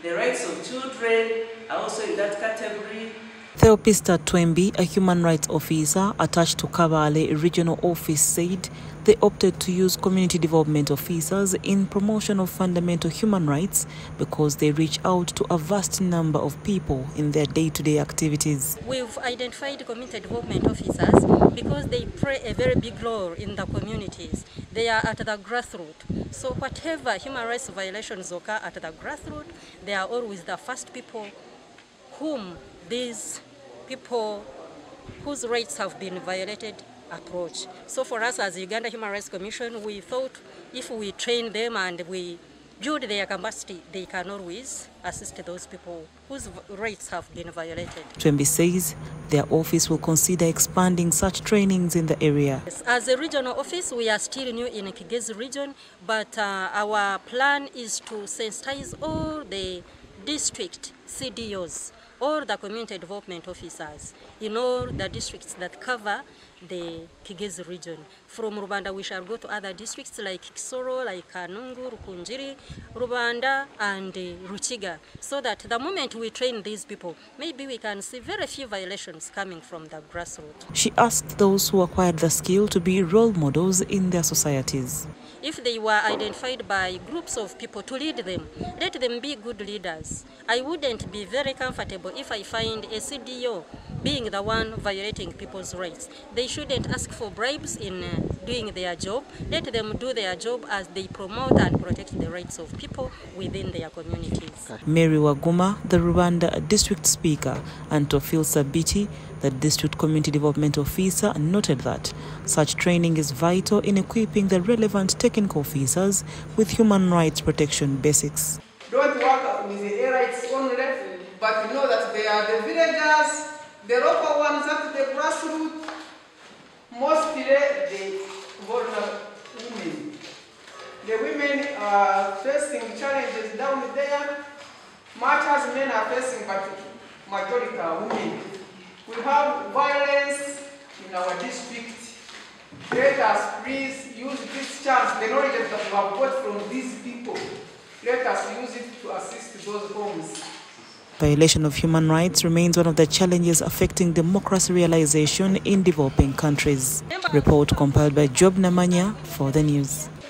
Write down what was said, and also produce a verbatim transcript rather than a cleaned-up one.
The rights of children are also in that category. Theopista Twembi, a human rights officer attached to Kabale Regional Office, said they opted to use community development officers in promotion of fundamental human rights because they reach out to a vast number of people in their day-to-day activities. We've identified community development officers because they play a very big role in the communities. They are at the grassroots. So whatever human rights violations occur at the grassroots, they are always the first people whom these people whose rights have been violated approach. So for us as Uganda Human Rights Commission, we thought if we train them and we build their capacity, they can always assist those people whose rights have been violated. Twembi says their office will consider expanding such trainings in the area. As a regional office, we are still new in Kigezi region, but uh, our plan is to sensitize all the district C D Os or the community development officers in all the districts that cover the Kigezi region. From Rubanda, we shall go to other districts like Kisoro, like Kanungu, Rukunjiri, Rubanda, and uh, Ruchiga, so that the moment we train these people, maybe we can see very few violations coming from the grassroots. She asked those who acquired the skill to be role models in their societies. If they were identified by groups of people to lead them, let them be good leaders. I wouldn't be very comfortable if I find a C D O being the one violating people's rights. They shouldn't ask for bribes in uh, doing their job. Let them do their job as they promote and protect the rights of people within their communities. Mary Waguma, the Rwanda District Speaker, and Tofil Sabiti, the District Community Development Officer, noted that such training is vital in equipping the relevant technical officers with human rights protection basics. Don't work with the air rights only, but know that they are the villagers, the local ones at the grassroots, mostly the vulnerable women. The women are facing challenges down there, much as men are facing, but majority are women. We have violence in our district. Let us please use this chance, the knowledge that we have got from these people. Let us use it to assist those homes. Violation of human rights remains one of the challenges affecting democracy realization in developing countries. Report compiled by Job Namanya for the news.